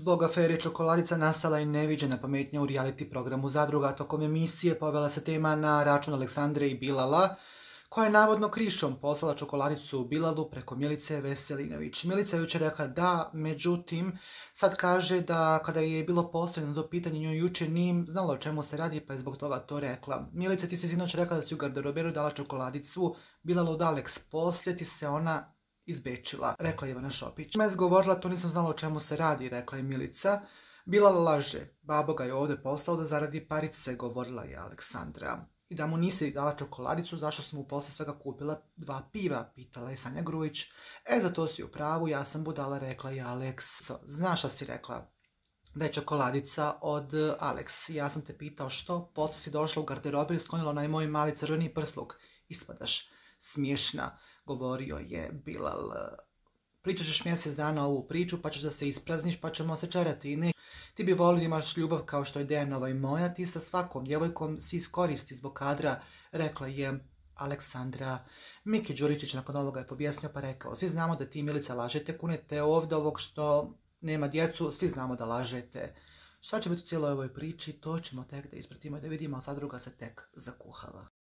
Zbog afere Čokoladica nastala je neviđena pametnja u reality programu Zadruga. Tokom emisije povela se tema na račun Aleksandre i Bilala, koja je navodno krišom poslala Čokoladicu Bilalu preko Milice Veselinović. Milica je jučer rekla da, međutim, sad kaže da kada je bilo postavljeno to pitanje njoj jučer nije znala o čemu se radi, pa je zbog toga to rekla. Milica, ti si sinoć rekla da si u garderoberu dala Čokoladicu Bilalu od Alex, poslije ti se ona izbečila, rekla je Ivana Šopić. Me je izgovorila, to nisam znala o čemu se radi, rekla je Milica. Bilal laže, babo ga je ovdje poslao da zaradi parice, govorila je Aleksandra. I da mu nisi dala Čokoladicu, zašto sam mu posle svega kupila 2 piva, pitala je Sanja Grujić. Za to si u pravu, ja sam budala, rekla je Alex. Znaš šta si rekla? Da je Čokoladica od Alex. Ja sam te pitao što, posle si došla u garderobu i sklonila onaj moj mali crveni prsluk. Ispadaš smiješna, govorio je Bilal. Pričat ćeš mjesec dana ovu priču, pa ćeš da se isprazniš, pa ćemo se čerati. Ti bi volio da imaš ljubav kao što je Dejanova i moja, ti sa svakom djevojkom si iskoristi zbog kadra, rekla je Aleksandra. Miki Đuričić nakon ovoga je pobjesnio pa rekao, svi znamo da ti i Milica lažete, kunete ovdje ovog što nema djecu, svi znamo da lažete. Šta će biti u cijeloj ovoj priči, to ćemo tek da ispratimo i da vidimo, a Zadruga se tek zakuhava.